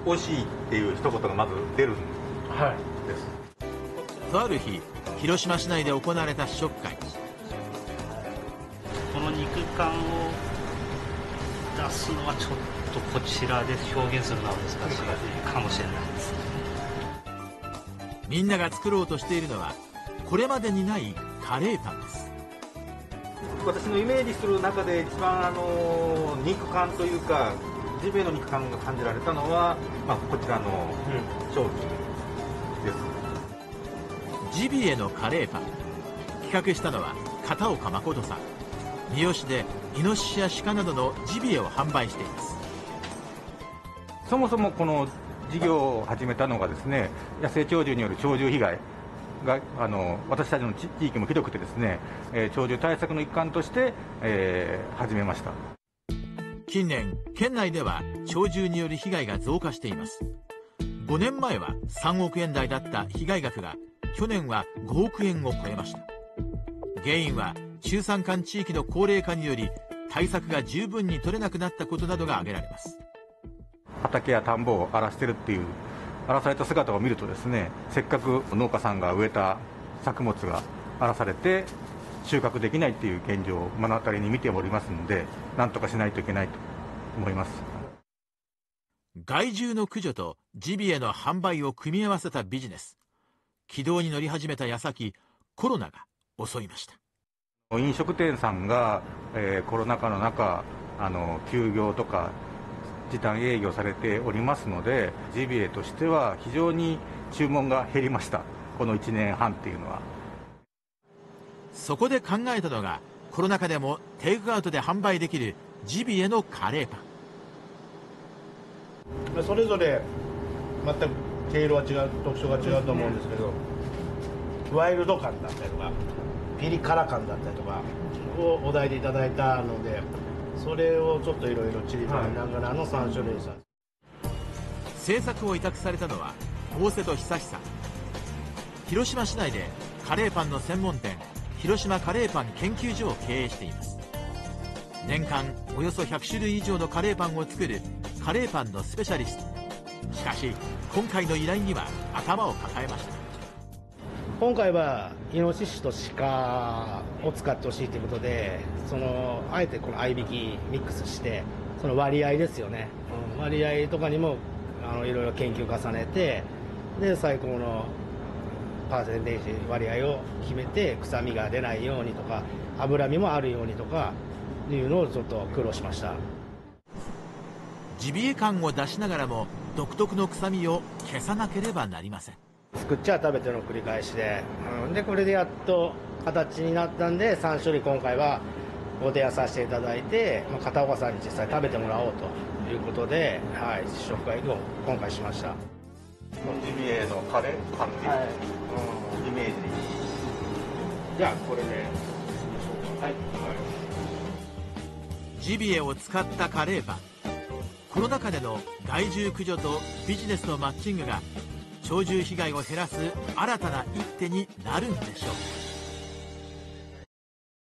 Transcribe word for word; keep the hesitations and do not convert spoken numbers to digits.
美味しいっていう一言がまず出るんです、はい、 とある日、広島市内で行われた試食会。 この肉感を出すのはちょっとこちらで表現するのは難しいかもしれないです。 みんなが作ろうとしているのはこれまでにないカレーパンです。 私のイメージする中で一番あの肉感というかジビエの肉感が感じられたのは、まあ、こちらの商品です、 うん、ジビエのカレーパン、企画したのは片岡誠さん。三好でイノシシや鹿などのジビエを販売しています。 そもそもこの事業を始めたのがですね、野生鳥獣による鳥獣被害があの私たちの地域もひどくてですね、えー、鳥獣対策の一環として、えー、始めました。 近年県内では鳥獣による被害が増加しています。ごねんまえはさんおくえん台だった被害額が去年はごおくえんを超えました。原因は中山間地域の高齢化により対策が十分に取れなくなったことなどが挙げられます。 畑や田んぼを荒らしてるっていう荒らされた姿を見るとですね、せっかく農家さんが植えた作物が荒らされて収穫できないっていう現状を目の当たりに見ておりますので、なんとかしないといけないと思います。 害獣の駆除とジビエの販売を組み合わせたビジネス、軌道に乗り始めた矢先、コロナが襲いました。 飲食店さんが、えー、コロナ禍の中あの休業とか時短営業されておりますので、ジビエとしては非常に注文が減りました。このいちねんはんっていうのは。 そこで考えたのが、コロナ禍でもテイクアウトで販売できるジビエのカレーパン。それぞれ全く毛色は違う、特徴が違うと思うんですけど、ワイルド感だったりとかピリ辛感だったりとかをお題でいただいたので、それをちょっといろいろ散りばめながらのさん種類さ、はい、 制作を委託されたのは大瀬戸久志さん。広島市内でカレーパンの専門店、広島カレーパン研究所を経営しています。年間およそひゃくしゅるい以上のカレーパンを作るカレーパンのスペシャリスト。しかし今回の依頼には頭を抱えました。 今回はイノシシと鹿を使ってほしいということで、そのあえてこの合いびきミックスして、その割合ですよね、うん、割合とかにもあのいろいろ研究を重ねて、で最高のパーセンテージ割合を決めて、臭みが出ないようにとか脂身もあるようにとかいうのをちょっと苦労しました。 ジビエ感を出しながらも独特の臭みを消さなければなりません。 作っちゃ食べての繰り返しで、うん、でこれでやっと形になったんで、さん種類今回はご提案させていただいて、まあ、片岡さんに実際食べてもらおうということで、はい、試食会を今回しました。 ジビエのカレーパンっていう、はい、うん、イメージ。 じゃあこれで、はいはい、 ジビエを使ったカレーパン。コロナ禍での害獣駆除とビジネスのマッチングが鳥獣被害を減らす新たな一手になるんでしょうか。